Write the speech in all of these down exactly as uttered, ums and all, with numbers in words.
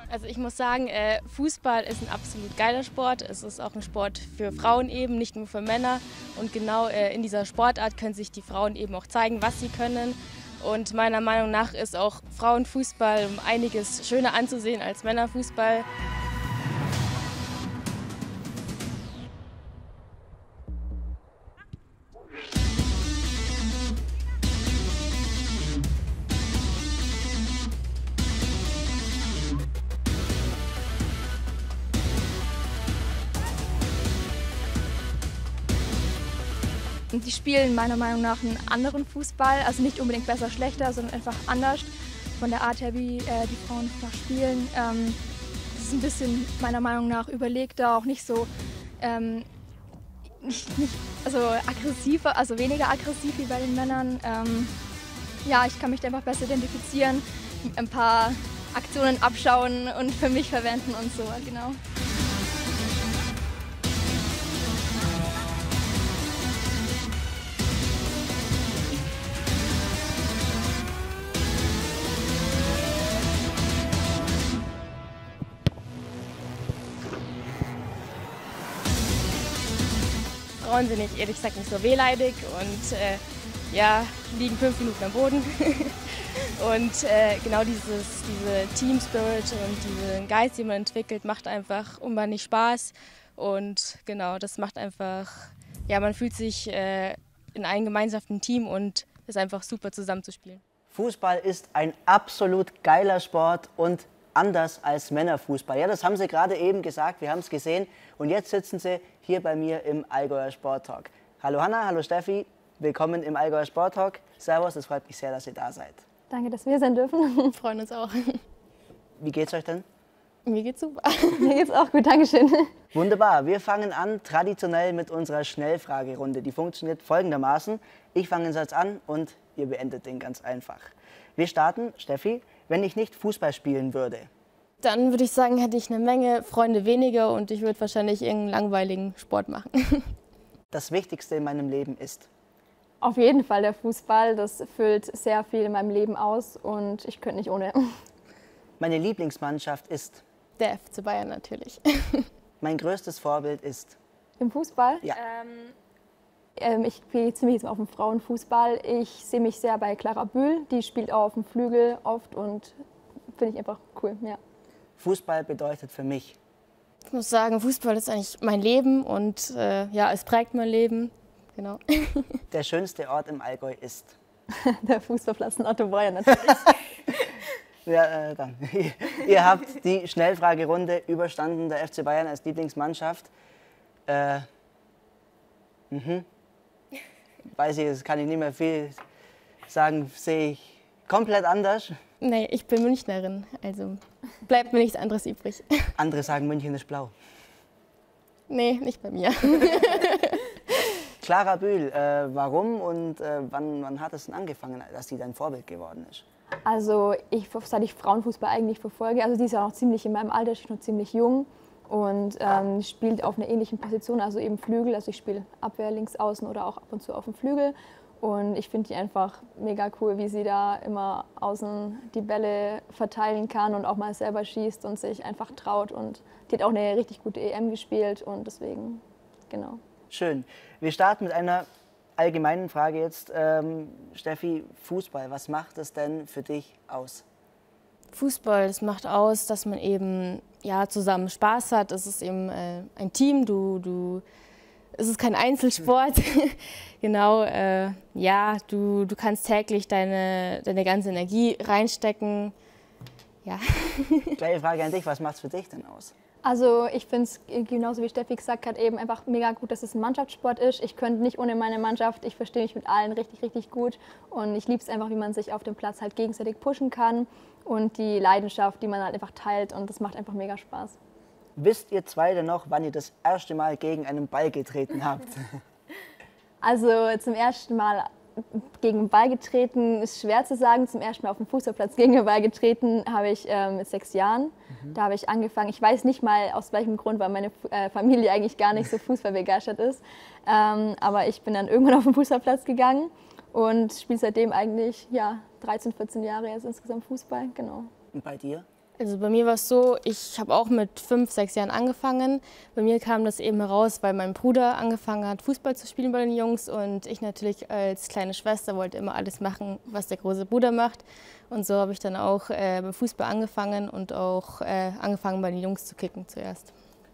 Also ich muss sagen, äh, Fußball ist ein absolut geiler Sport. Es ist auch ein Sport für Frauen eben, nicht nur für Männer. Und genau äh, in dieser Sportart können sich die Frauen eben auch zeigen, was sie können. Und meiner Meinung nach ist auch Frauenfußball um einiges schöner anzusehen als Männerfußball. Und die spielen meiner Meinung nach einen anderen Fußball, also nicht unbedingt besser, schlechter, sondern einfach anders von der Art her, wie äh, die Frauen einfach spielen. Ähm, das ist ein bisschen meiner Meinung nach überlegter, auch nicht so ähm, nicht, nicht, also aggressiver, also weniger aggressiv wie bei den Männern. Ähm, ja, ich kann mich da einfach besser identifizieren, ein paar Aktionen abschauen und für mich verwenden und so, genau. Frauen sind nicht, ehrlich gesagt, nicht so wehleidig und äh, ja, liegen fünf Minuten am Boden. Und äh, genau dieses, diese Team Spirit und diesen Geist, den man entwickelt, macht einfach unwahrscheinlich Spaß. Und genau, das macht einfach, ja, man fühlt sich äh, in einem gemeinsamen Team und ist einfach super zusammenzuspielen. Fußball ist ein absolut geiler Sport und anders als Männerfußball. Ja, das haben Sie gerade eben gesagt, wir haben es gesehen. Und jetzt sitzen Sie hier bei mir im Allgäuer Sport Talk. Hallo Hanna, hallo Steffi, willkommen im Allgäuer Sport Talk. Servus, es freut mich sehr, dass ihr da seid. Danke, dass wir sein dürfen. Wir freuen uns auch. Wie geht's euch denn? Mir geht's super. Mir geht's auch gut, Dankeschön. Wunderbar, wir fangen an traditionell mit unserer Schnellfragerunde. Die funktioniert folgendermaßen. Ich fange den Satz an und ihr beendet den ganz einfach. Wir starten, Steffi, wenn ich nicht Fußball spielen würde. Dann würde ich sagen, hätte ich eine Menge Freunde weniger und ich würde wahrscheinlich irgendeinen langweiligen Sport machen. Das Wichtigste in meinem Leben ist? Auf jeden Fall der Fußball, das füllt sehr viel in meinem Leben aus und ich könnte nicht ohne. Meine Lieblingsmannschaft ist? Der F C Bayern natürlich. Mein größtes Vorbild ist? Im Fußball? Ja. Ähm, ähm, ich gehe ziemlich auf den Frauenfußball. Ich sehe mich sehr bei Clara Bühl, die spielt auch auf dem Flügel oft und finde ich einfach cool. Ja. Fußball bedeutet für mich? Ich muss sagen, Fußball ist eigentlich mein Leben und äh, ja, es prägt mein Leben. Genau. Der schönste Ort im Allgäu ist? Der Fußballplatz in Otto Beuer natürlich. Ja, äh, dann. Ihr habt die Schnellfragerunde überstanden, der F C Bayern als Lieblingsmannschaft. Äh, mhm. Weiß ich, das kann ich nicht mehr viel sagen, sehe ich komplett anders. Nee, ich bin Münchnerin, also bleibt mir nichts anderes übrig. Andere sagen, München ist blau. Nee, nicht bei mir. Clara Bühl, äh, warum und äh, wann, wann hat es denn angefangen, dass sie dein Vorbild geworden ist? Also ich, seit ich Frauenfußball eigentlich verfolge, also die ist ja noch ziemlich in meinem Alter, ich bin noch ziemlich jung und ähm, spielt auf einer ähnlichen Position, also eben Flügel, also ich spiele Abwehr, links außen oder auch ab und zu auf dem Flügel. Und ich finde die einfach mega cool, wie sie da immer außen die Bälle verteilen kann und auch mal selber schießt und sich einfach traut. Und die hat auch eine richtig gute E M gespielt und deswegen, genau. Schön. Wir starten mit einer allgemeinen Frage jetzt. Ähm, Steffi, Fußball, was macht es denn für dich aus? Fußball, das macht aus, dass man eben ja, zusammen Spaß hat. Es ist eben äh, ein Team, du, du es ist kein Einzelsport. Genau, äh, ja, du, du kannst täglich deine, deine ganze Energie reinstecken. Ja. Gleiche Frage an dich, was macht es für dich denn aus? Also ich finde es, genauso wie Steffi gesagt hat, eben einfach mega gut, dass es ein Mannschaftssport ist. Ich könnte nicht ohne meine Mannschaft, ich verstehe mich mit allen richtig, richtig gut. Und ich liebe es einfach, wie man sich auf dem Platz halt gegenseitig pushen kann und die Leidenschaft, die man halt einfach teilt und das macht einfach mega Spaß. Wisst ihr zwei denn noch, wann ihr das erste Mal gegen einen Ball getreten habt? Also zum ersten Mal gegen den Ball getreten ist schwer zu sagen. Zum ersten Mal auf dem Fußballplatz gegen den Ball getreten habe ich äh, mit sechs Jahren. Mhm. Da habe ich angefangen. Ich weiß nicht mal aus welchem Grund, weil meine äh, Familie eigentlich gar nicht so fußballbegeistert ist. Ähm, aber ich bin dann irgendwann auf den Fußballplatz gegangen und spiele seitdem eigentlich ja, dreizehn, vierzehn Jahre jetzt insgesamt Fußball. Genau. Und bei dir? Also bei mir war es so, ich habe auch mit fünf, sechs Jahren angefangen. Bei mir kam das eben heraus, weil mein Bruder angefangen hat, Fußball zu spielen bei den Jungs. Und ich natürlich als kleine Schwester wollte immer alles machen, was der große Bruder macht. Und so habe ich dann auch äh, beim Fußball angefangen und auch äh, angefangen, bei den Jungs zu kicken zuerst.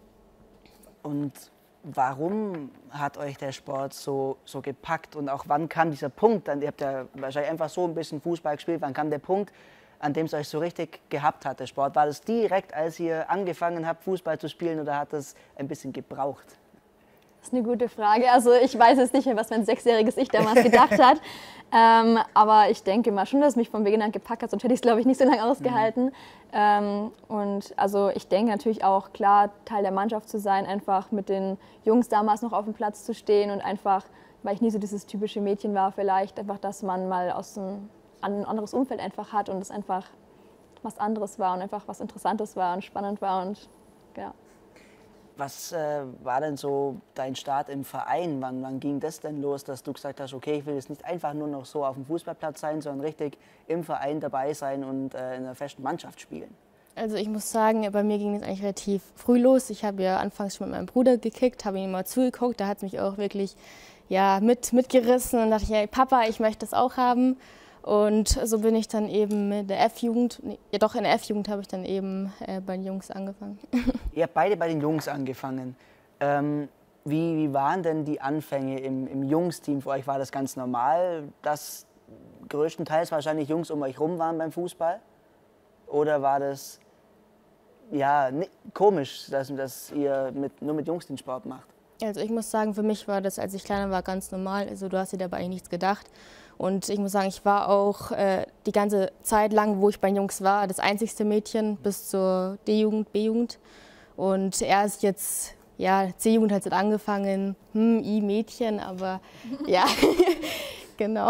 Und warum hat euch der Sport so, so gepackt? Und auch wann kam dieser Punkt? Dann, ihr habt ja wahrscheinlich einfach so ein bisschen Fußball gespielt. Wann kam der Punkt, an dem es euch so richtig gehabt hat, der Sport? War das direkt, als ihr angefangen habt, Fußball zu spielen, oder hat das ein bisschen gebraucht? Das ist eine gute Frage. Also ich weiß jetzt nicht mehr, was mein sechsjähriges Ich damals gedacht hat. Ähm, aber ich denke mal schon, dass es mich von Beginn an gepackt hat, sonst hätte ich es, glaube ich, nicht so lange ausgehalten. Mhm. Ähm, und also ich denke natürlich auch, klar, Teil der Mannschaft zu sein, einfach mit den Jungs damals noch auf dem Platz zu stehen und einfach, weil ich nie so dieses typische Mädchen war vielleicht, einfach, dass man mal aus einem ein anderes Umfeld einfach hat und es einfach was anderes war und einfach was Interessantes war und spannend war. Und ja. Was äh, war denn so dein Start im Verein? Wann, wann ging das denn los, dass du gesagt hast, okay, ich will jetzt nicht einfach nur noch so auf dem Fußballplatz sein, sondern richtig im Verein dabei sein und äh, in einer festen Mannschaft spielen? Also ich muss sagen, bei mir ging es eigentlich relativ früh los. Ich habe ja anfangs schon mit meinem Bruder gekickt, habe ihm mal zugeguckt, da hat es mich auch wirklich ja, mit, mitgerissen und dachte, hey, Papa, ich möchte das auch haben. Und so bin ich dann eben mit der F-Jugend, ja doch in der F-Jugend habe ich dann eben äh, bei den Jungs angefangen. Ihr habt beide bei den Jungs angefangen. Ähm, wie, wie waren denn die Anfänge im, im Jungsteam für euch? War das ganz normal, dass größtenteils wahrscheinlich Jungs um euch rum waren beim Fußball? Oder war das ja, ne, komisch, dass, dass ihr mit, nur mit Jungs den Sport macht? Also ich muss sagen, für mich war das, als ich kleiner war, ganz normal. Also du hast dir dabei eigentlich nichts gedacht. Und ich muss sagen, ich war auch äh, die ganze Zeit lang, wo ich bei den Jungs war, das einzigste Mädchen bis zur D-Jugend, B-Jugend. Und erst jetzt, ja, C-Jugend hat jetzt angefangen, hm, I-Mädchen, aber ja, genau.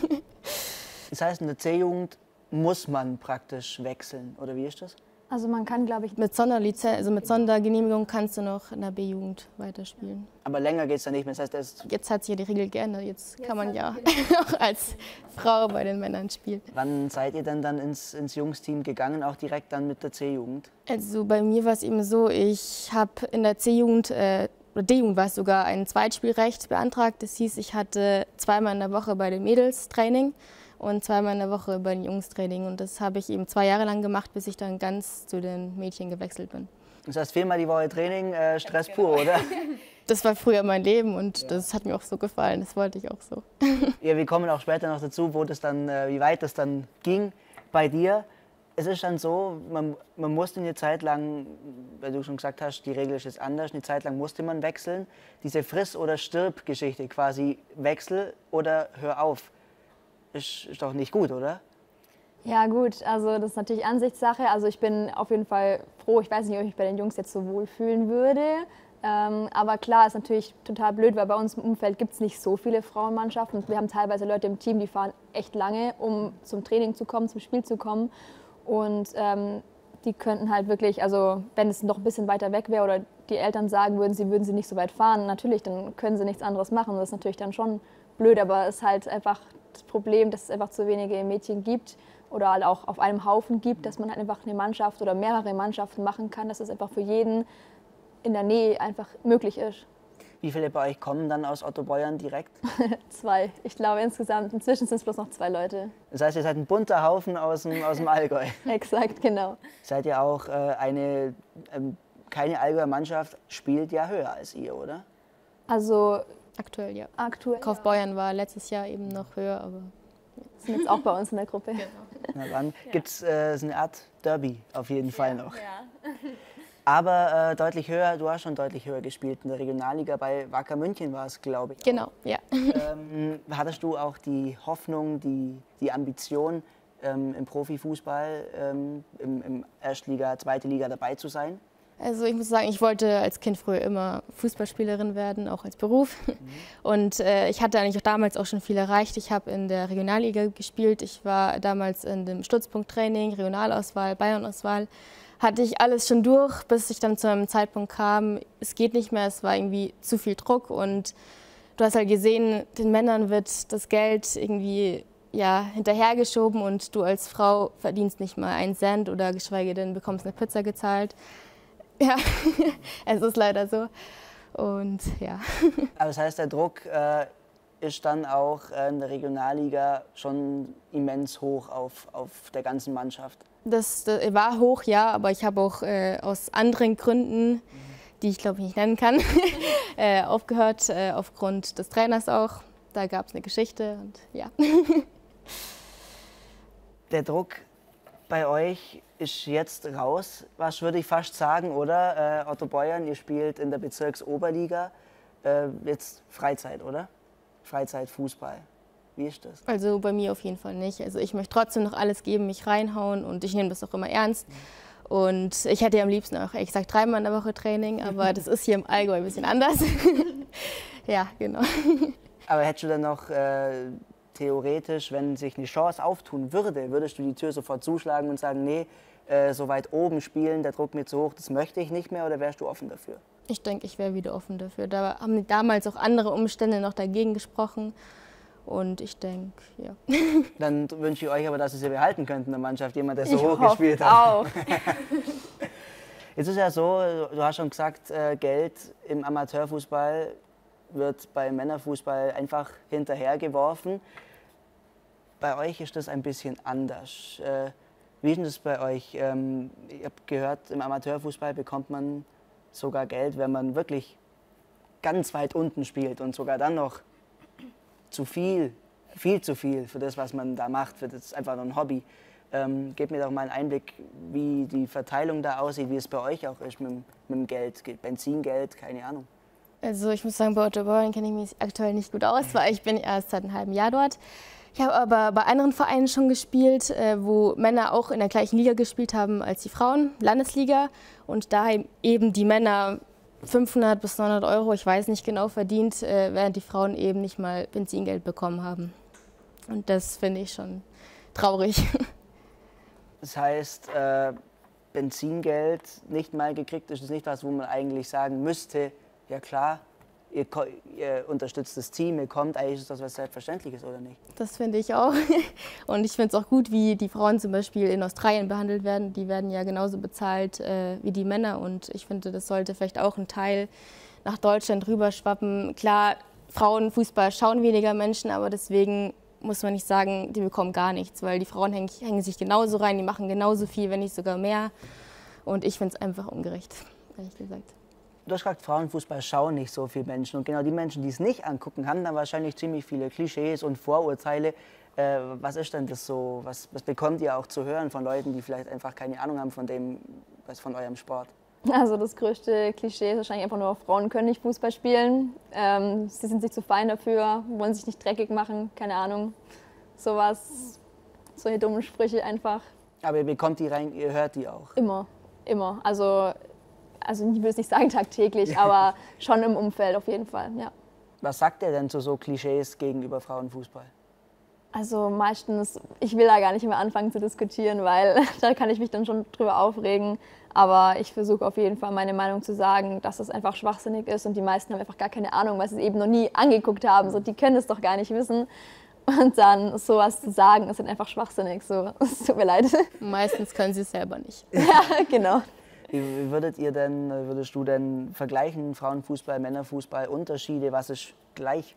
Das heißt, in der C-Jugend muss man praktisch wechseln, oder wie ist das? Also man kann, glaube ich, mit Sonderlizenz, also mit Sondergenehmigung kannst du noch in der B-Jugend weiterspielen. Aber länger geht es da nicht mehr. Das heißt, das jetzt hat sich ja die Regel geändert. Jetzt, Jetzt kann man ja auch als Frau bei den Männern spielen. Wann seid ihr denn dann ins, ins Jungsteam gegangen, auch direkt dann mit der C-Jugend? Also bei mir war es eben so, ich habe in der C-Jugend, äh, oder D-Jugend war es sogar, ein Zweitspielrecht beantragt. Das hieß, ich hatte zweimal in der Woche bei den Mädels Training und zweimal in der Woche bei den Jungs Training. Und das habe ich eben zwei Jahre lang gemacht, bis ich dann ganz zu den Mädchen gewechselt bin. Das heißt, viermal die Woche Training, äh, Stress ja, genau. pur, oder? Das war früher mein Leben und ja. Das hat mir auch so gefallen, das wollte ich auch so. Ja, wir kommen auch später noch dazu, wo das dann, äh, wie weit das dann ging bei dir. Es ist dann so, man, man musste eine Zeit lang, weil du schon gesagt hast, die Regel ist jetzt anders, eine Zeit lang musste man wechseln. Diese Friss- oder Stirb-Geschichte quasi, Wechsel oder hör auf, ist, ist doch nicht gut, oder? Ja gut, also das ist natürlich Ansichtssache. Also ich bin auf jeden Fall froh, ich weiß nicht, ob ich mich bei den Jungs jetzt so wohlfühlen würde. Ähm, aber klar, ist natürlich total blöd, weil bei uns im Umfeld gibt es nicht so viele Frauenmannschaften. Und wir haben teilweise Leute im Team, die fahren echt lange, um zum Training zu kommen, zum Spiel zu kommen. Und ähm, die könnten halt wirklich, also wenn es noch ein bisschen weiter weg wäre oder die Eltern sagen würden, sie würden sie nicht so weit fahren, natürlich, dann können sie nichts anderes machen. Das ist natürlich dann schon blöd, aber es ist halt einfach das Problem, dass es einfach zu wenige Mädchen gibt oder halt auch auf einem Haufen gibt, dass man halt einfach eine Mannschaft oder mehrere Mannschaften machen kann, dass es einfach für jeden in der Nähe einfach möglich ist. Wie viele bei euch kommen dann aus Ottobeuern direkt? Zwei. Ich glaube insgesamt, inzwischen sind es bloß noch zwei Leute. Das heißt, ihr seid ein bunter Haufen aus dem, aus dem Allgäu. Exakt, genau. Seid ihr auch äh, eine, ähm, keine Allgäuer Mannschaft spielt ja höher als ihr, oder? Also aktuell ja. Aktuell, Kaufbeuern ja. war letztes Jahr eben noch höher, aber sind jetzt auch bei uns in der Gruppe. Genau. Na dann ja. gibt es äh, eine Art Derby auf jeden Fall ja, noch. Ja. Aber äh, deutlich höher, du hast schon deutlich höher gespielt. In der Regionalliga bei Wacker München war es, glaube ich. Genau, ja. Ähm, hattest du auch die Hoffnung, die, die Ambition, ähm, im Profifußball, ähm, im, im Erstliga, zweite Liga dabei zu sein? Also ich muss sagen, ich wollte als Kind früher immer Fußballspielerin werden, auch als Beruf. Mhm. Und äh, ich hatte eigentlich auch damals auch schon viel erreicht. Ich habe in der Regionalliga gespielt. Ich war damals in dem Stützpunkttraining, Regionalauswahl, Bayernauswahl. Hatte ich alles schon durch, bis ich dann zu einem Zeitpunkt kam, es geht nicht mehr, es war irgendwie zu viel Druck und du hast halt gesehen, den Männern wird das Geld irgendwie ja, hinterhergeschoben und du als Frau verdienst nicht mal einen Cent oder geschweige denn bekommst eine Pizza gezahlt. Ja, es ist leider so. Und ja. Aber das heißt, der Druck äh, ist dann auch äh, in der Regionalliga schon immens hoch auf, auf der ganzen Mannschaft. Das, das war hoch, ja, aber ich habe auch äh, aus anderen Gründen, die ich glaube ich nicht nennen kann, äh, aufgehört, äh, aufgrund des Trainers auch. Da gab es eine Geschichte und ja. Der Druck bei euch ist jetzt raus, was würde ich fast sagen, oder? Äh, Otto Beuern, ihr spielt in der Bezirksoberliga, äh, jetzt Freizeit, oder? Freizeitfußball. Wie ist das? Also bei mir auf jeden Fall nicht. Also ich möchte trotzdem noch alles geben, mich reinhauen und ich nehme das auch immer ernst. Und ich hätte ja am liebsten auch, ich sage dreimal in der Woche Training, aber das ist hier im Allgäu ein bisschen anders. Ja, genau. Aber hättest du dann noch äh, theoretisch, wenn sich eine Chance auftun würde, würdest du die Tür sofort zuschlagen und sagen, nee, äh, so weit oben spielen, der Druck mir zu hoch, das möchte ich nicht mehr, oder wärst du offen dafür? Ich denke, ich wäre wieder offen dafür. Da haben damals auch andere Umstände noch dagegen gesprochen. Und ich denke, ja. Dann wünsche ich euch aber, dass ihr sie behalten könnt in der Mannschaft, jemand, der so Ich hoch hoffe gespielt hat. auch. Jetzt ist ja so, du hast schon gesagt, äh, Geld im Amateurfußball wird beim Männerfußball einfach hinterhergeworfen. Bei euch ist das ein bisschen anders. Äh, wie ist denn das bei euch? Ähm, ich habe gehört, im Amateurfußball bekommt man sogar Geld, wenn man wirklich ganz weit unten spielt und sogar dann noch zu viel, viel zu viel für das, was man da macht. Das ist einfach nur ein Hobby. Ähm, gebt mir doch mal einen Einblick, wie die Verteilung da aussieht, wie es bei euch auch ist mit, mit dem Geld, Benzingeld, keine Ahnung. Also ich muss sagen, bei Otto Beuern kenne ich mich aktuell nicht gut aus, weil ich bin erst seit einem halben Jahr dort. Ich habe aber bei anderen Vereinen schon gespielt, äh, wo Männer auch in der gleichen Liga gespielt haben als die Frauen, Landesliga. Und da eben die Männer fünfhundert bis neunhundert Euro, ich weiß nicht genau, verdient, äh, während die Frauen eben nicht mal Benzingeld bekommen haben. Und das finde ich schon traurig. Das heißt, äh, Benzingeld nicht mal gekriegt ist nicht was, wo man eigentlich sagen müsste, ja klar, ihr, ihr unterstützt das Team, ihr kommt, eigentlich ist das was Selbstverständliches, oder nicht? Das finde ich auch. Und ich finde es auch gut, wie die Frauen zum Beispiel in Australien behandelt werden. Die werden ja genauso bezahlt äh, wie die Männer. Und ich finde, das sollte vielleicht auch ein Teil nach Deutschland rüberschwappen. Klar, Frauenfußball schauen weniger Menschen, aber deswegen muss man nicht sagen, die bekommen gar nichts. Weil die Frauen hängen, hängen sich genauso rein, die machen genauso viel, wenn nicht sogar mehr. Und ich finde es einfach ungerecht, ehrlich gesagt. Du hast gesagt, Frauenfußball schauen nicht so viele Menschen. Und genau die Menschen, die es nicht angucken, haben dann wahrscheinlich ziemlich viele Klischees und Vorurteile. Äh, was ist denn das so? Was, was bekommt ihr auch zu hören von Leuten, die vielleicht einfach keine Ahnung haben von dem, was von eurem Sport? Also das größte Klischee ist wahrscheinlich einfach nur, Frauen können nicht Fußball spielen. Ähm, sie sind sich zu fein dafür, wollen sich nicht dreckig machen, keine Ahnung. Sowas, solche dummen Sprüche einfach. Aber ihr bekommt die rein, ihr hört die auch? Immer, immer. Also Also ich würde es nicht sagen tagtäglich, aber schon im Umfeld auf jeden Fall, ja. Was sagt ihr denn zu so Klischees gegenüber Frauenfußball? Also meistens, ich will da gar nicht mehr anfangen zu diskutieren, weil da kann ich mich dann schon drüber aufregen. Aber ich versuche auf jeden Fall meine Meinung zu sagen, dass das einfach schwachsinnig ist und die meisten haben einfach gar keine Ahnung, weil sie es eben noch nie angeguckt haben. So, die können es doch gar nicht wissen. Und dann sowas zu sagen, ist halt einfach schwachsinnig. So, es tut mir leid. Meistens können sie es selber nicht. Ja, genau. Wie würdet ihr denn, würdest du denn vergleichen, Frauenfußball, Männerfußball, Unterschiede, was ist gleich?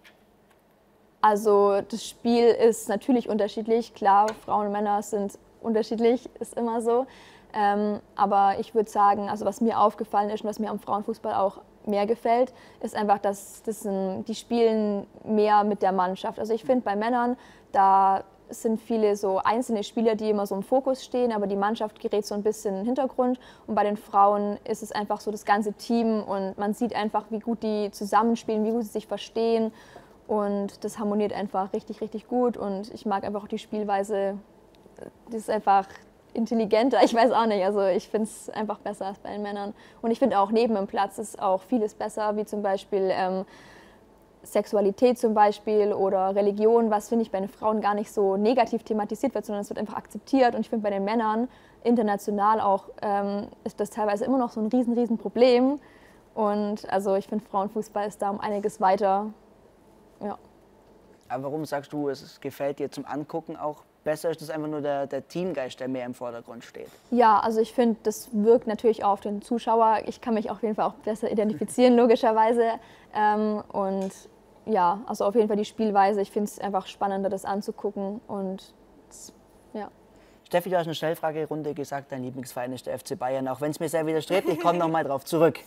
Also das Spiel ist natürlich unterschiedlich, klar, Frauen und Männer sind unterschiedlich, ist immer so. Ähm, aber ich würde sagen, also was mir aufgefallen ist und was mir am Frauenfußball auch mehr gefällt, ist einfach, dass das ein, die spielen mehr mit der Mannschaft. Also ich finde bei Männern, da es sind viele so einzelne Spieler, die immer so im Fokus stehen, aber die Mannschaft gerät so ein bisschen in den Hintergrund. Und bei den Frauen ist es einfach so das ganze Team und man sieht einfach, wie gut die zusammenspielen, wie gut sie sich verstehen. Und das harmoniert einfach richtig, richtig gut. Und ich mag einfach auch die Spielweise, die ist einfach intelligenter, ich weiß auch nicht. Also ich finde es einfach besser als bei den Männern. Und ich finde auch neben dem Platz ist auch vieles besser, wie zum Beispiel ähm, Sexualität zum Beispiel oder Religion, was finde ich bei den Frauen gar nicht so negativ thematisiert wird, sondern es wird einfach akzeptiert. Und ich finde bei den Männern international auch ähm, ist das teilweise immer noch so ein riesen, riesen Problem. Und also ich finde Frauenfußball ist da um einiges weiter. Ja. Aber warum sagst du, es gefällt dir zum Angucken auch besser? Ist das einfach nur der, der Teamgeist, der mehr im Vordergrund steht? Ja, also ich finde, das wirkt natürlich auch auf den Zuschauer. Ich kann mich auf jeden Fall auch besser identifizieren, logischerweise. Ähm, und ja, also auf jeden Fall die Spielweise. Ich finde es einfach spannender, das anzugucken. Und das, ja. Steffi, du hast eine Schnellfragerunde gesagt, dein Lieblingsverein ist der F C Bayern. Auch wenn es mir sehr widerstrebt, ich komme noch mal drauf zurück.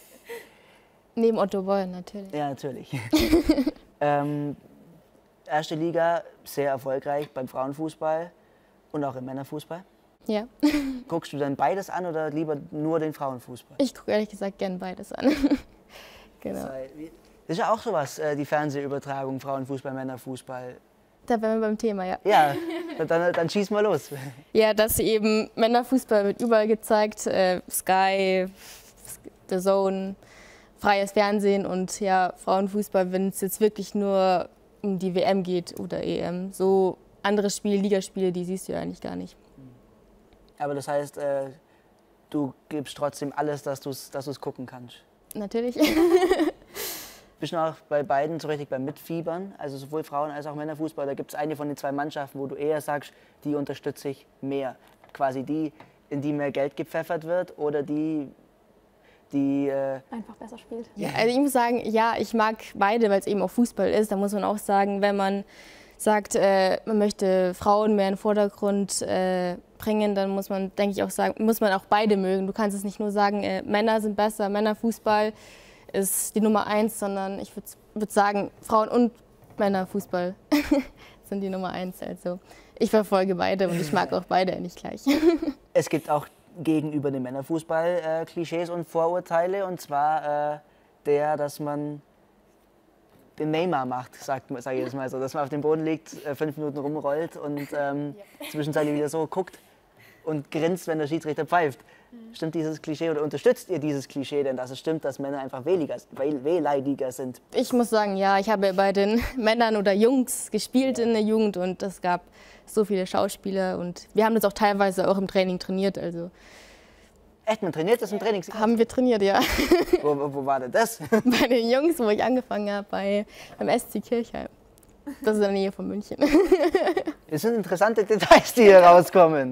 Neben Otto Boll natürlich. Ja, natürlich. ähm, erste Liga, sehr erfolgreich beim Frauenfußball und auch im Männerfußball. Ja. Guckst du dann beides an oder lieber nur den Frauenfußball? Ich gucke ehrlich gesagt gern beides an. Genau. Das ist ja auch sowas, die Fernsehübertragung, Frauenfußball, Männerfußball. Da wären wir beim Thema, ja. Ja, dann, dann schieß mal los. Ja, dass eben Männerfußball wird überall gezeigt, äh, Sky, The Zone, freies Fernsehen und ja, Frauenfußball, wenn es jetzt wirklich nur um die W M geht oder E M. So andere Spiele, Ligaspiele, die siehst du ja eigentlich gar nicht. Aber das heißt, äh, du gibst trotzdem alles, dass du es dass du's gucken kannst? Natürlich. Bist du auch bei beiden so richtig beim Mitfiebern? Also sowohl Frauen- als auch Männerfußball? Da gibt es eine von den zwei Mannschaften, wo du eher sagst, die unterstütze ich mehr? Quasi die, in die mehr Geld gepfeffert wird oder die, die äh einfach besser spielt. Ja, also ich muss sagen, ja, ich mag beide, weil es eben auch Fußball ist. Da muss man auch sagen, wenn man sagt, äh, man möchte Frauen mehr in den Vordergrund äh, bringen, dann muss man, denke ich, auch sagen, muss man auch beide mögen. Du kannst es nicht nur sagen, äh, Männer sind besser, Männerfußball ist die Nummer eins, sondern ich würde würd sagen, Frauen- und Männerfußball sind die Nummer eins. Also ich verfolge beide und ich mag auch beide eigentlich gleich. Es gibt auch gegenüber dem Männerfußball äh, Klischees und Vorurteile, und zwar äh, der, dass man den Neymar macht, sagt sag ich jetzt mal so, dass man auf dem Boden liegt, äh, fünf Minuten rumrollt und ähm, ja. zwischenzeitlich wieder so guckt und grinst, wenn der Schiedsrichter pfeift. Mhm. Stimmt dieses Klischee oder unterstützt ihr dieses Klischee denn, dass es stimmt, dass Männer einfach wehleidiger, wehleidiger sind? Ich muss sagen, ja, ich habe bei den Männern oder Jungs gespielt ja. in der Jugend und es gab so viele Schauspieler und wir haben das auch teilweise auch im Training trainiert. Also echt, man trainiert das im Training? Haben wir trainiert, ja. Wo, wo, wo war denn das? Bei den Jungs, wo ich angefangen habe, bei, beim S C Kirchheim. Das ist in der Nähe von München. Das sind interessante Details, die hier rauskommen.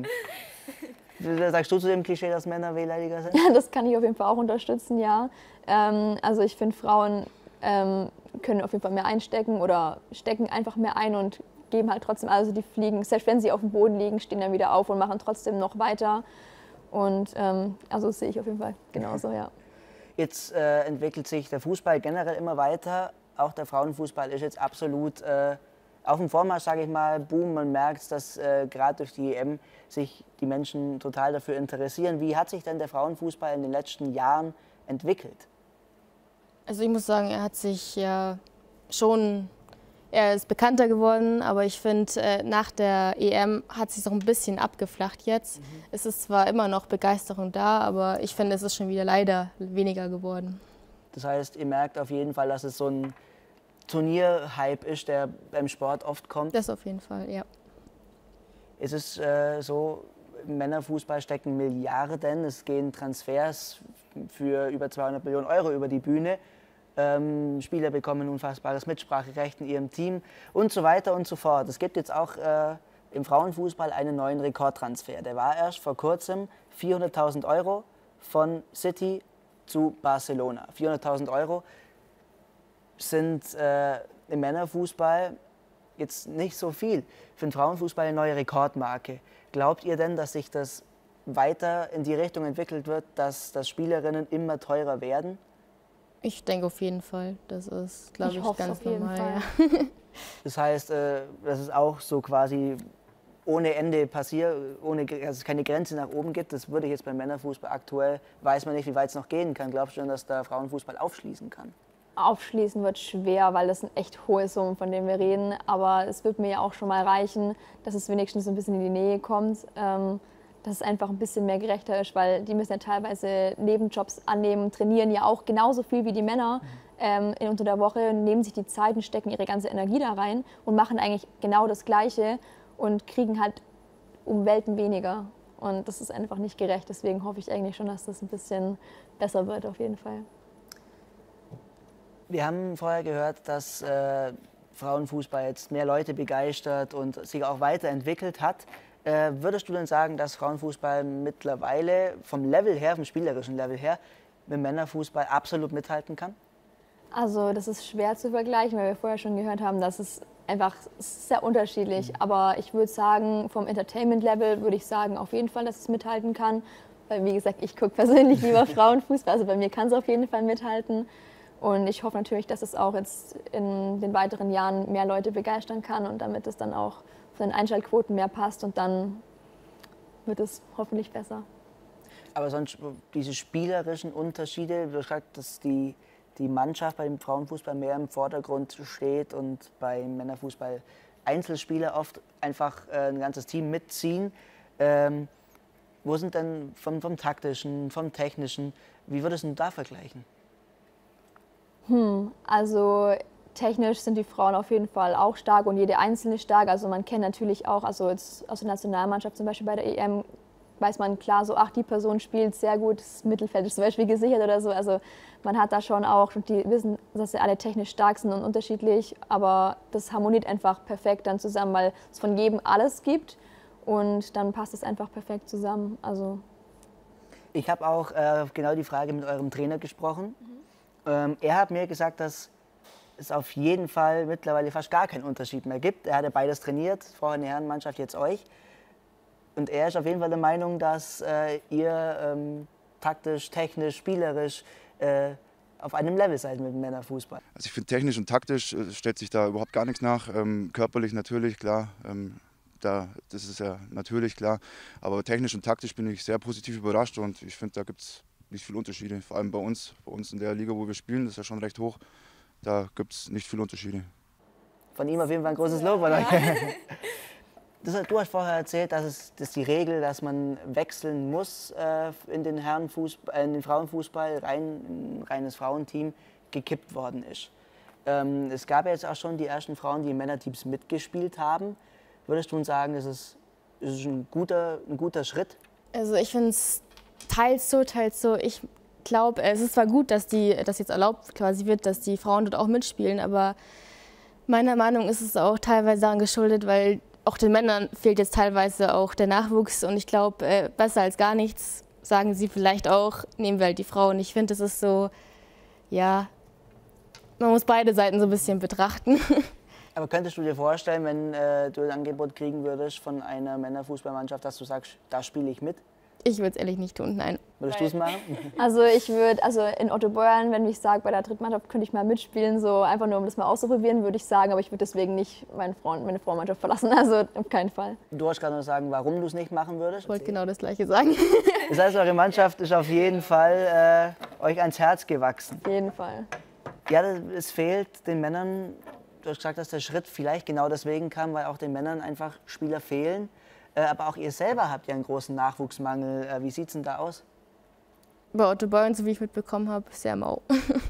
Sagst du zu dem Klischee, dass Männer wehleidiger sind? Ja, das kann ich auf jeden Fall auch unterstützen, ja. Ähm, also ich finde, Frauen ähm, können auf jeden Fall mehr einstecken oder stecken einfach mehr ein und geben halt trotzdem, also die fliegen, selbst wenn sie auf dem Boden liegen, stehen dann wieder auf und machen trotzdem noch weiter. Und ähm, also das sehe ich auf jeden Fall genauso, ja. Jetzt äh, entwickelt sich der Fußball generell immer weiter. Auch der Frauenfußball ist jetzt absolut äh, auf dem Vormarsch, sage ich mal. Boom, man merkt, dass äh, gerade durch die E M sich die Menschen total dafür interessieren. Wie hat sich denn der Frauenfußball in den letzten Jahren entwickelt? Also ich muss sagen, er hat sich ja schon, er ist bekannter geworden, aber ich finde, äh, nach der E M hat es sich so ein bisschen abgeflacht jetzt. Mhm. Es ist zwar immer noch Begeisterung da, aber ich finde, es ist schon wieder leider weniger geworden. Das heißt, ihr merkt auf jeden Fall, dass es so ein Turnierhype ist, der beim Sport oft kommt? Das auf jeden Fall, ja. Es ist äh, so, im Männerfußball stecken Milliarden, es gehen Transfers für über zweihundert Millionen Euro über die Bühne. Ähm, Spieler bekommen unfassbares Mitspracherecht in ihrem Team und so weiter und so fort. Es gibt jetzt auch äh, im Frauenfußball einen neuen Rekordtransfer. Der war erst vor kurzem vierhunderttausend Euro von City zu Barcelona. vierhunderttausend Euro sind äh, im Männerfußball jetzt nicht so viel. Für den Frauenfußball eine neue Rekordmarke. Glaubt ihr denn, dass sich das weiter in die Richtung entwickelt wird, dass, dass Spielerinnen immer teurer werden? Ich denke auf jeden Fall. Das ist, glaube ich, ich ganz normal. Ja. Das heißt, äh, dass es auch so quasi ohne Ende passiert, ohne, dass es keine Grenze nach oben gibt. Das würde ich jetzt beim Männerfußball aktuell, weiß man nicht, wie weit es noch gehen kann. Glaubst du denn, dass der Frauenfußball aufschließen kann? Aufschließen wird schwer, weil das sind echt hohe Summen, von denen wir reden. Aber es wird mir ja auch schon mal reichen, dass es wenigstens ein bisschen in die Nähe kommt. Ähm, dass es einfach ein bisschen mehr gerechter ist, weil die müssen ja teilweise Nebenjobs annehmen, trainieren ja auch genauso viel wie die Männer ähm, in unter der Woche, nehmen sich die Zeit und stecken ihre ganze Energie da rein und machen eigentlich genau das Gleiche und kriegen halt um Welten weniger. Und das ist einfach nicht gerecht. Deswegen hoffe ich eigentlich schon, dass das ein bisschen besser wird auf jeden Fall. Wir haben vorher gehört, dass äh, Frauenfußball jetzt mehr Leute begeistert und sich auch weiterentwickelt hat. Äh, würdest du denn sagen, dass Frauenfußball mittlerweile vom Level her, vom spielerischen Level her, mit Männerfußball absolut mithalten kann? Also das ist schwer zu vergleichen, weil wir vorher schon gehört haben, dass es einfach sehr unterschiedlich. Mhm. Aber ich würde sagen, vom Entertainment-Level würde ich sagen auf jeden Fall, dass es mithalten kann. Weil wie gesagt, ich gucke persönlich lieber Frauenfußball, also bei mir kann es auf jeden Fall mithalten. Und ich hoffe natürlich, dass es auch jetzt in den weiteren Jahren mehr Leute begeistern kann und damit es dann auch von den Einschaltquoten mehr passt und dann wird es hoffentlich besser. Aber sonst diese spielerischen Unterschiede, du hast gesagt, dass die, die Mannschaft beim Frauenfußball mehr im Vordergrund steht und beim Männerfußball Einzelspieler oft einfach äh, ein ganzes Team mitziehen. Ähm, wo sind denn vom, vom taktischen, vom technischen, wie würdest du da vergleichen? Hm, also technisch sind die Frauen auf jeden Fall auch stark und jede einzelne stark. Also man kennt natürlich auch, also jetzt aus der Nationalmannschaft zum Beispiel bei der E M, weiß man klar so, ach die Person spielt sehr gut, das Mittelfeld ist zum Beispiel gesichert oder so. Also man hat da schon auch, und die wissen, dass sie alle technisch stark sind und unterschiedlich, aber das harmoniert einfach perfekt dann zusammen, weil es von jedem alles gibt und dann passt es einfach perfekt zusammen. Also ich habe auch äh, genau die Frage mit eurem Trainer gesprochen. Mhm. Ähm, er hat mir gesagt, dass es auf jeden Fall mittlerweile fast gar keinen Unterschied mehr gibt. Er hat ja beides trainiert, vorher eine Herrenmannschaft, jetzt euch. Und er ist auf jeden Fall der Meinung, dass äh, ihr ähm, taktisch, technisch, spielerisch äh, auf einem Level seid mit dem Männerfußball. Also ich finde, technisch und taktisch äh, stellt sich da überhaupt gar nichts nach. Ähm, körperlich natürlich, klar, ähm, da, das ist ja natürlich klar. Aber technisch und taktisch bin ich sehr positiv überrascht und ich finde, da gibt es nicht viele Unterschiede. Vor allem bei uns, bei uns in der Liga, wo wir spielen, das ist ja schon recht hoch. Da gibt es nicht viele Unterschiede. Von ihm auf jeden Fall ein großes Lob. Oder? Ja. Das, du hast vorher erzählt, dass es dass die Regel, dass man wechseln muss äh, in den Herrenfußball, äh, in den Frauenfußball, rein, ein reines Frauenteam, gekippt worden ist. Ähm, es gab ja jetzt auch schon die ersten Frauen, die in Männerteams mitgespielt haben. Würdest du uns sagen, das ist, das ist ein, guter, ein guter Schritt? Also ich finde es teils so, teils so. Ich glaube, es ist zwar gut, dass die, dass jetzt erlaubt quasi wird, dass die Frauen dort auch mitspielen, aber meiner Meinung nach ist es auch teilweise daran geschuldet, weil auch den Männern fehlt jetzt teilweise auch der Nachwuchs und ich glaube, äh, besser als gar nichts, sagen sie vielleicht auch, nehmen wir halt die Frauen. Ich finde, es ist so, ja, man muss beide Seiten so ein bisschen betrachten. Aber könntest du dir vorstellen, wenn äh, du ein Angebot kriegen würdest von einer Männerfußballmannschaft, dass du sagst, da spiele ich mit? Ich würde es ehrlich nicht tun, nein. Würdest du es machen? Also ich würde, also in Otto Beuern, wenn ich sage, bei der Drittmannschaft könnte ich mal mitspielen, so einfach nur um das mal auszuprobieren, würde ich sagen, aber ich würde deswegen nicht meine, Frau, meine Frauenmannschaft verlassen, also auf keinen Fall. Du hast gerade noch sagen, warum du es nicht machen würdest? Ich wollte genau das Gleiche sagen. Das heißt, eure Mannschaft ist auf jeden Fall äh, euch ans Herz gewachsen. Auf jeden Fall. Ja, es fehlt den Männern, du hast gesagt, dass der Schritt vielleicht genau deswegen kam, weil auch den Männern einfach Spieler fehlen. Aber auch ihr selber habt ja einen großen Nachwuchsmangel. Wie sieht es denn da aus? Bei Otto Beuern, so wie ich mitbekommen habe, sehr mau.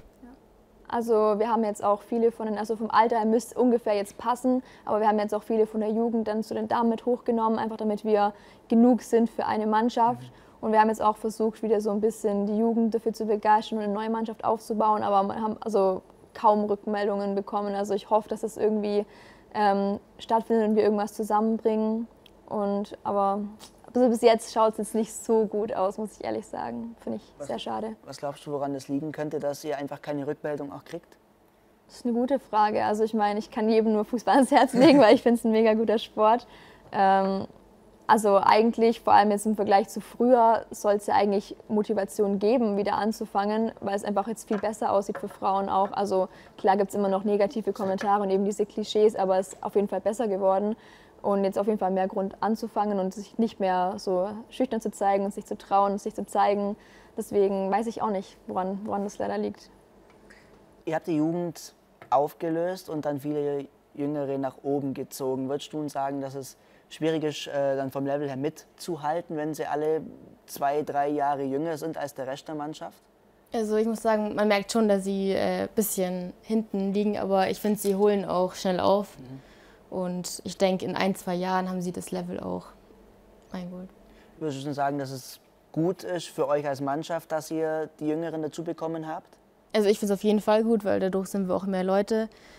Also wir haben jetzt auch viele von den, also vom Alter her müsste ungefähr jetzt passen, aber wir haben jetzt auch viele von der Jugend dann zu den Damen mit hochgenommen, einfach damit wir genug sind für eine Mannschaft. Mhm. Und wir haben jetzt auch versucht, wieder so ein bisschen die Jugend dafür zu begeistern und eine neue Mannschaft aufzubauen, aber wir haben also kaum Rückmeldungen bekommen. Also ich hoffe, dass es irgendwie ähm, stattfindet und wir irgendwas zusammenbringen. Und, aber also bis jetzt schaut es jetzt nicht so gut aus, muss ich ehrlich sagen. Finde ich was, sehr schade. Was glaubst du, woran das liegen könnte, dass ihr einfach keine Rückmeldung auch kriegt? Das ist eine gute Frage. Also ich meine, ich kann jedem nur Fußball ans Herz legen, weil ich finde es ein mega guter Sport. Ähm, also eigentlich, vor allem jetzt im Vergleich zu früher, soll es ja eigentlich Motivation geben, wieder anzufangen, weil es einfach jetzt viel besser aussieht für Frauen auch. Also klar gibt es immer noch negative Kommentare und eben diese Klischees, aber es ist auf jeden Fall besser geworden. Und jetzt auf jeden Fall mehr Grund anzufangen und sich nicht mehr so schüchtern zu zeigen und sich zu trauen und sich zu zeigen. Deswegen weiß ich auch nicht, woran, woran das leider liegt. Ihr habt die Jugend aufgelöst und dann viele Jüngere nach oben gezogen. Würdest du uns sagen, dass es schwierig ist, äh, dann vom Level her mitzuhalten, wenn sie alle zwei, drei Jahre jünger sind als der Rest der Mannschaft? Also ich muss sagen, man merkt schon, dass sie ein äh, bisschen hinten liegen, aber ich finde, sie holen auch schnell auf. Mhm. Und ich denke, in ein, zwei Jahren haben sie das Level auch eingeholt. Würdest du schon sagen, dass es gut ist für euch als Mannschaft, dass ihr die Jüngeren dazu bekommen habt? Also ich finde es auf jeden Fall gut, weil dadurch sind wir auch mehr Leute.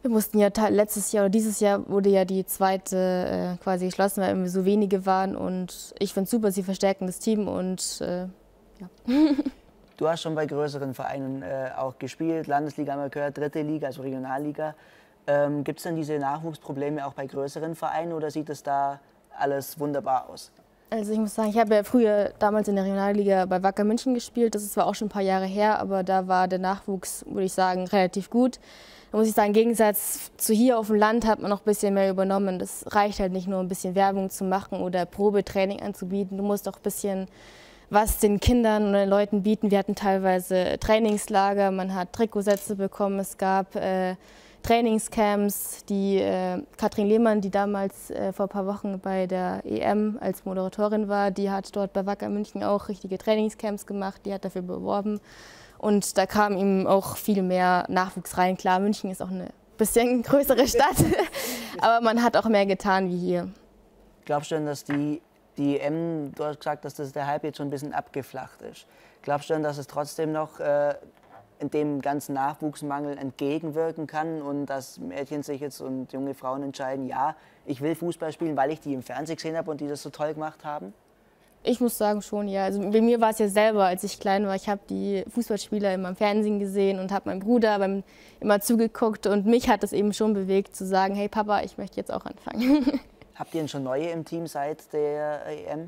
Wir mussten ja letztes Jahr oder dieses Jahr wurde ja die zweite äh, quasi geschlossen, weil wir so wenige waren. Und ich finde es super, sie verstärken das Team und äh, ja. Du hast schon bei größeren Vereinen äh, auch gespielt, Landesliga haben wir gehört, dritte Liga, also Regionalliga. Ähm, Gibt es denn diese Nachwuchsprobleme auch bei größeren Vereinen oder sieht es da alles wunderbar aus? Also ich muss sagen, ich habe ja früher damals in der Regionalliga bei Wacker München gespielt. Das ist zwar auch schon ein paar Jahre her, aber da war der Nachwuchs, würde ich sagen, relativ gut. Da muss ich sagen, im Gegensatz zu hier auf dem Land hat man noch ein bisschen mehr übernommen. Das reicht halt nicht nur, ein bisschen Werbung zu machen oder Probetraining anzubieten. Du musst auch ein bisschen was den Kindern und den Leuten bieten. Wir hatten teilweise Trainingslager, man hat Trikotsätze bekommen, es gab äh, Trainingscamps. Die äh, Katrin Lehmann, die damals äh, vor ein paar Wochen bei der E M als Moderatorin war, die hat dort bei Wacker München auch richtige Trainingscamps gemacht, die hat dafür beworben. Und da kam ihm auch viel mehr Nachwuchs rein. Klar, München ist auch eine bisschen größere Stadt, aber man hat auch mehr getan wie hier. Glaubst du denn, dass die Die E M, du hast gesagt, dass das der Hype jetzt schon ein bisschen abgeflacht ist. Glaubst du denn, dass es trotzdem noch äh, in dem ganzen Nachwuchsmangel entgegenwirken kann und dass Mädchen sich jetzt und junge Frauen entscheiden, ja, ich will Fußball spielen, weil ich die im Fernsehen gesehen habe und die das so toll gemacht haben? Ich muss sagen schon, ja. Also bei mir war es ja selber, als ich klein war. Ich habe die Fußballspieler immer im Fernsehen gesehen und habe meinem Bruder beim, immer zugeguckt. Und mich hat das eben schon bewegt, zu sagen, hey Papa, ich möchte jetzt auch anfangen. Habt ihr denn schon neue im Team seit der E M?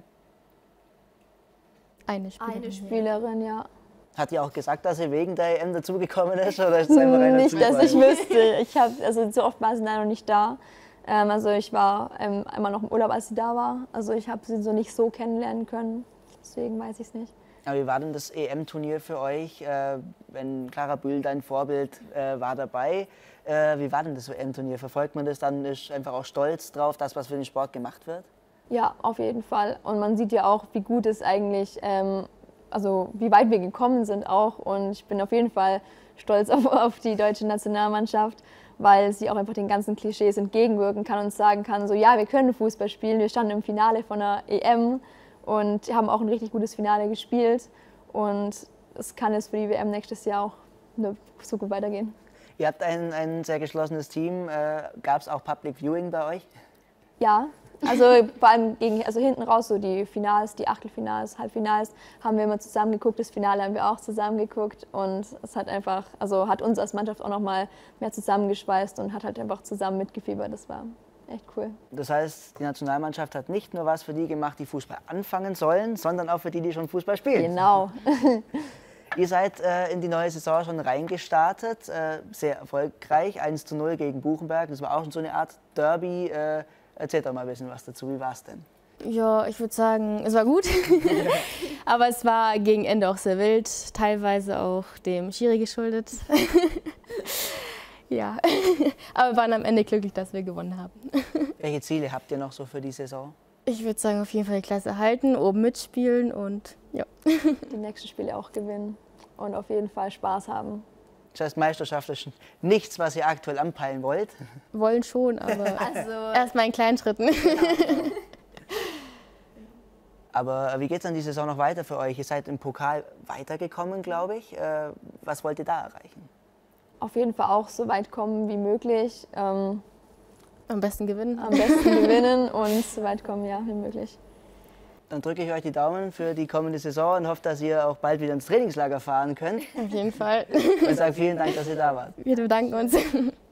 Eine Spielerin. Eine Spielerin, ja. Hat die auch gesagt, dass sie wegen der E M dazugekommen ist? Oder ist es einfach ein Nicht, Zufall? dass ich wüsste. Ich hab, also so oft war sie leider noch nicht da. Ähm, also ich war ähm, einmal noch im Urlaub, als sie da war. Also ich habe sie so nicht so kennenlernen können. Deswegen weiß ich es nicht. Aber wie war denn das E M-Turnier für euch? Äh, wenn Clara Bühl, dein Vorbild, äh, war dabei. Äh, wie war denn das E M-Turnier? Verfolgt man das dann? Ist einfach auch stolz drauf, das, was für den Sport gemacht wird? Ja, auf jeden Fall. Und man sieht ja auch, wie gut es eigentlich, ähm, also wie weit wir gekommen sind auch. Und ich bin auf jeden Fall stolz auf, auf die deutsche Nationalmannschaft, weil sie auch einfach den ganzen Klischees entgegenwirken kann und sagen kann, so ja, wir können Fußball spielen. Wir standen im Finale von der E M und haben auch ein richtig gutes Finale gespielt. Und es kann jetzt für die W M nächstes Jahr auch so gut weitergehen. Ihr habt ein, ein sehr geschlossenes Team. Äh, Gab es auch Public Viewing bei euch? Ja, also vor allem gegen, also hinten raus, so die Finals, die Achtelfinals, Halbfinals, haben wir immer zusammen geguckt. Das Finale haben wir auch zusammen geguckt. Und es hat einfach, also hat uns als Mannschaft auch noch mal mehr zusammengeschweißt und hat halt einfach zusammen mitgefiebert. Das war echt cool. Das heißt, die Nationalmannschaft hat nicht nur was für die gemacht, die Fußball anfangen sollen, sondern auch für die, die schon Fußball spielen. Genau. Ihr seid äh, in die neue Saison schon reingestartet, äh, sehr erfolgreich, eins zu null gegen Buchenberg. Das war auch schon so eine Art Derby. Äh, erzähl doch mal ein bisschen was dazu, wie war es denn? Ja, ich würde sagen, es war gut, aber es war gegen Ende auch sehr wild, teilweise auch dem Schiri geschuldet. Ja, aber wir waren am Ende glücklich, dass wir gewonnen haben. Welche Ziele habt ihr noch so für die Saison? Ich würde sagen, auf jeden Fall die Klasse halten, oben mitspielen und ja. Die nächsten Spiele auch gewinnen und auf jeden Fall Spaß haben. Das heißt, Meisterschaft ist nichts, was ihr aktuell anpeilen wollt? Wollen schon, aber Also, erstmal in kleinen Schritten. Aber wie geht es dann die Saison noch weiter für euch? Ihr seid im Pokal weitergekommen, glaube ich. Äh, was wollt ihr da erreichen? auf jeden Fall auch so weit kommen wie möglich. Ähm, Am besten gewinnen. am besten gewinnen und so weit kommen, ja, wie möglich. Dann drücke ich euch die Daumen für die kommende Saison und hoffe, dass ihr auch bald wieder ins Trainingslager fahren könnt. Auf jeden Fall. Und sage vielen Dank, dass ihr da wart. Wir bedanken uns.